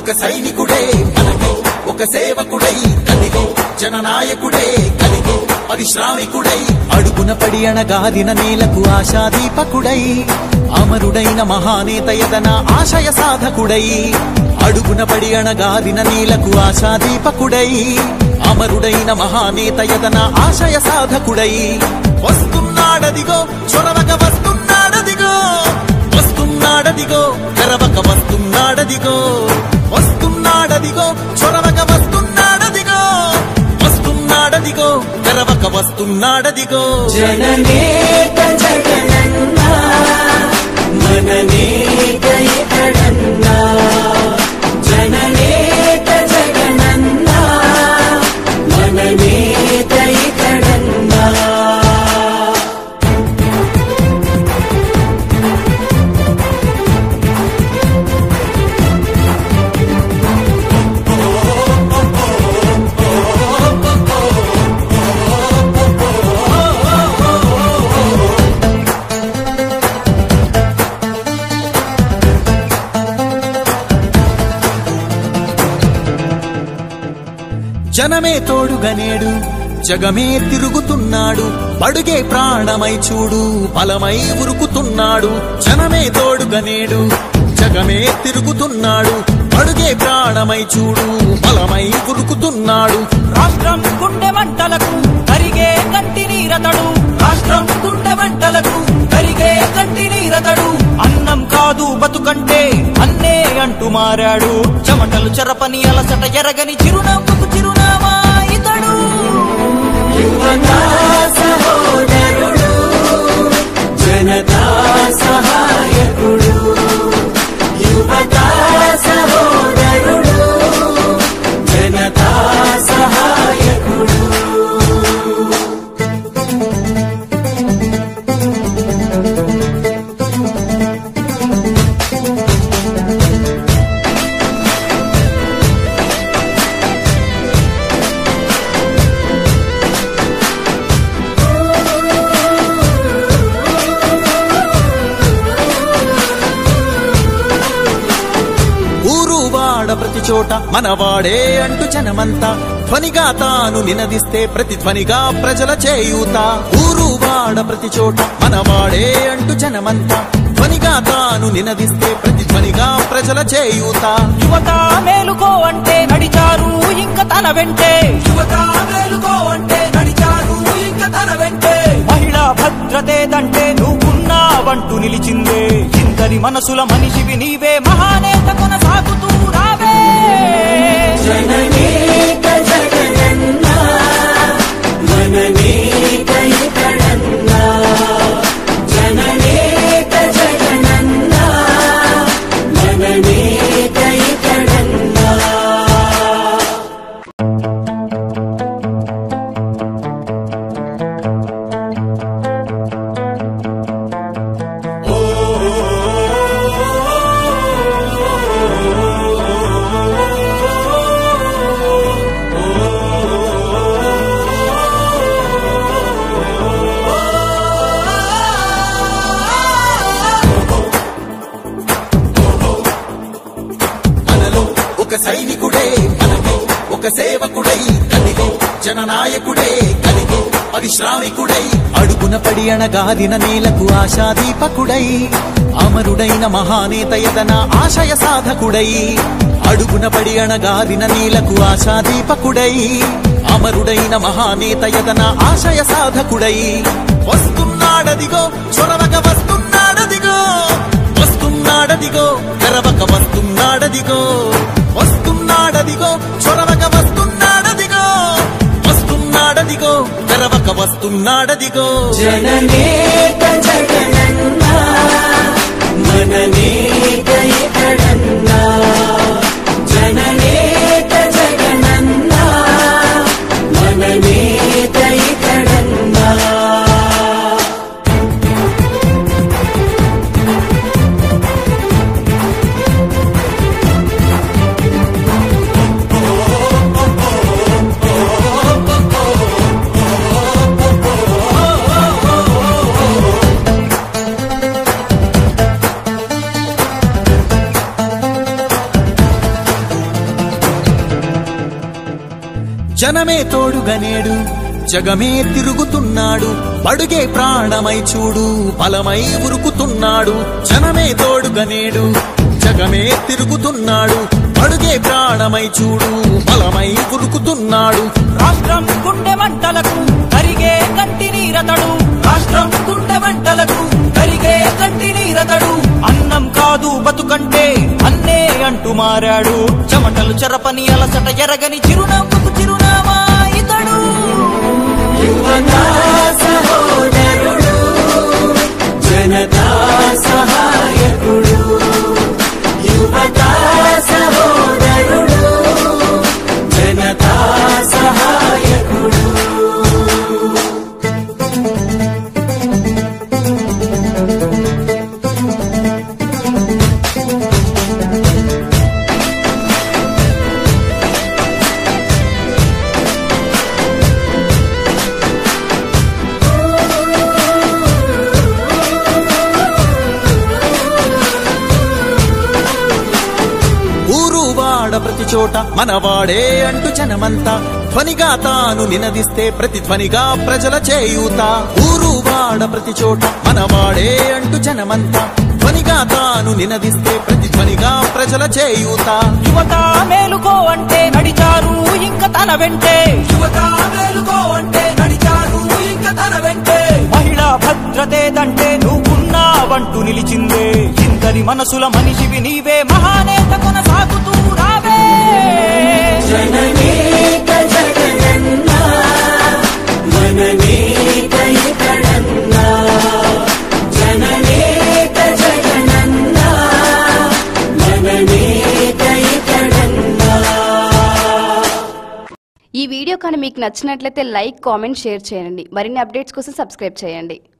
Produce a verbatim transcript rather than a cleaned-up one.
ఒక సైనికుడే మనకో ఒక సేవకుడై కదిగో జననాయకుడే కలిగో పరిశ్రామికుడై అడుగున పడి అణగారిన నేలకు ఆశాదీపకుడై అమరుడైన మహానేత యదన ఆశయ సాధకుడై అడుగున పడి అణగారిన నేలకు ఆశాదీపకుడై అమరుడైన మహానేత యదన ఆశయ సాధకుడై వస్తున్నాడదిగో చొరవక వస్తున్నాడదిగో వస్తున్నాడదిగో తెరవక వస్తున్నాడదిగో వస్తున్నాడదిగో చొరవక వస్తున్నాడదిగో వస్తున్నాడదిగో తెరవక వస్తున్నాడదిగో జననేత జగనన్నా మననేత ఇతడన్నా జననేత జగనన్నా మననేత ఇతడన్నా జనమే తోడుగనేడు జగమే తిరుగుతున్నాడు బడుగే ప్రాణమై చూడు బలమై ఉరుకుతున్నాడు జనమే తోడుగనేడు జగమే తిరుగుతున్నాడు బడుగే ప్రాణమై చూడు బలమై ఉరుకుతున్నాడు రాష్ట్రం గుండె మంటలకు కరిగే కంటి నీరతడు రాష్ట్రం గుండె మంటలకు కరిగే కంటి నీరతడు అన్నం కాదు బతుకంటే అన్నే అంటూ మారాడు చెమటలు చెరపని అలసట ఎరగని చిరునవ్వుకు చిరునామా ఇతడు యువతా సహోదరుడు జనతా సహాయకుడు యువతా సహోదరుడు జనతా సహాయకుడు ప్రతి చోట మనవాడే అంటూ జనమంతా ధ్వనిగా తాను నినదిస్తే ప్రతిధ్వనిగా ప్రజల చేయూత ఊరు వాడ ప్రతి చోట మనవాడే అంటూ జనమంతా ధ్వనిగా తాను నినదిస్తే ప్రతిధ్వనిగా ప్రజల చేయూత యువత మేలుకో అంటే నడిచారు ఇంకా తన వెంటే యువత మేలుకో అంటే నడిచారు ఇంకా తన వెంటే మహిళా భద్రతేదంటే నువ్వున్నావంటూ నిలిచిందే ఇందరి మనసుల మనిషివి నీవే మహానేత కొనసాగుతూ రావే జననేత జగనన్నా మననేత ఇతడన్నా జననేత జగనన్నా మననేత ఇతడన్నా ఒక సైనికుడే మనకో ఒక సేవకుడై కదిగో జననాయకుడే కలిగో పరిశ్రామికుడై అడుగున పడి అణగారిన నేలకు ఆశాదీపకుడై అమరుడైన మహానేత యదన ఆశయ సాధకుడై అడుగున పడి అణగారిన నేలకు ఆశాదీపకుడై అమరుడైన మహానేత యదన ఆశయ సాధకుడై వస్తున్నాడదిగో చొరవక వస్తున్నాడదిగో వస్తున్నాడదిగో తెరవక వస్తున్నాడదిగో వస్తున్నాడదిగో చొరవక వస్తున్నాడదిగో వస్తున్నాడదిగో తెరవక వస్తున్నాడదిగో జననేత జగనన్నా మననేత ఇతడన్నా జననేత జగనన్నా మననేత ఇతడన్నా జనమే తోడుగనేడు జగమే తిరుగుతున్నాడు అడుగే ప్రాణమై చూడు బలమై ఉరుకుతున్నాడు జనమే తోడుగనేడు జగమే తిరుగుతున్నాడు అడుగే ప్రాణమై చూడు బలమై ఉరుకుతున్నాడు రాష్ట్రం గుండె మంటలకు కరిగే కంటి నీరతడు రాష్ట్రం గుండె మంటలకు కరిగే కంటి నీరతడు అన్నం కాదు బతుకంటే అన్నే అంటూ మారాడు చెమటలు చెరపని అలసట ఎరగని చిరునవ్వుకు చిరునామా ఇతడు యువతా సహోదరుడు జనతా సహాయకుడు యువతా సహోదరుడు జనతా సహాయకుడు ప్రతి చోట మనవాడే అంటూ జనమంతా ధ్వనిగా తాను నినదిస్తే ప్రతి ధ్వనిగా ప్రజల చేయూత ఊరు వాడ ప్రతి చోట మనవాడే అంటూ జనమంతా ధ్వనిగా తాను నినదిస్తే ప్రతి ధ్వనిగా ప్రజల చేయూత యువత మేలుకో అంటే నడిచారు ఇంకా తన వెంటే యువత మేలుకో అంటే నడిచారు ఇంకా తన వెంటే మహిళా భద్రతేదంటే నువ్వున్నావంటూ నిలిచిందే ఇందరి మనసుల మనిషివి నీవే మహానేత కొనసాగుతూ రావే జననేత జగనన్న మననేత ఇతడన్న జననేత జగనన్న మననేత ఇతడన్న. ఈ వీడియో కానీ మీకు నచ్చినట్లయితే లైక్ కామెంట్ షేర్ చేయండి. మరిన్ని అప్డేట్స్ కోసం సబ్స్క్రైబ్ చేయండి.